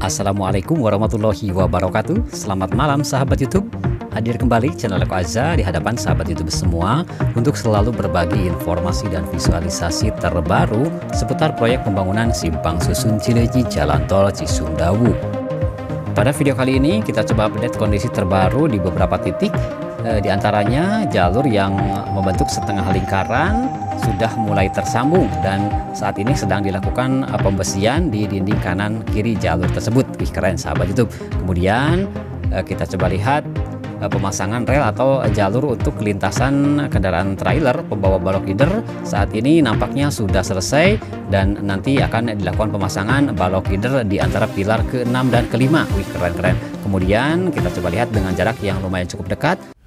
Assalamualaikum warahmatullahi wabarakatuh. Selamat malam sahabat YouTube. Hadir kembali channel Eko Azza di hadapan sahabat YouTube semua untuk selalu berbagi informasi dan visualisasi terbaru seputar proyek pembangunan Simpang Susun Cileunyi Jalan Tol Cisumdawu. Pada video kali ini kita coba update kondisi terbaru di beberapa titik, di antaranya jalur yang membentuk setengah lingkaran sudah mulai tersambung dan saat ini sedang dilakukan pembesian di dinding kanan kiri jalur tersebut. Wih, keren sahabat YouTube. Kemudian kita coba lihat pemasangan rel atau jalur untuk lintasan kendaraan trailer pembawa balok leader saat ini nampaknya sudah selesai dan nanti akan dilakukan pemasangan balok leader di antara pilar ke-6 dan ke-5. Wih, keren-keren. Kemudian kita coba lihat dengan jarak yang lumayan cukup dekat